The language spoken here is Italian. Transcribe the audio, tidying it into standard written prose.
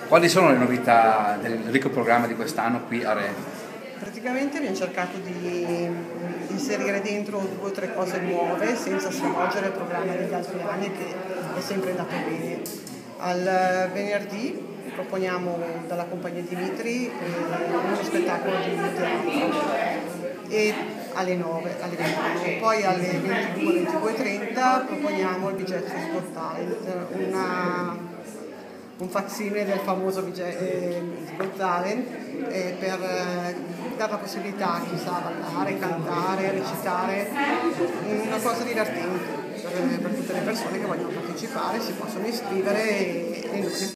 Quali sono le novità del ricco programma di quest'anno qui a Re? Praticamente abbiamo cercato di inserire dentro 2 o 3 cose nuove senza stravolgere il programma degli altri anni, che è sempre andato bene. Al venerdì proponiamo dalla compagnia Dimitri uno spettacolo di teatro e alle 9, alle 21. Poi alle 22, 22:30 proponiamo il Bigetti's Got Talent, un facsimile del famoso Got Talent, per dare la possibilità a chi sa ballare, cantare, recitare, una cosa divertente per tutte le persone che vogliono partecipare. Si possono iscrivere e noi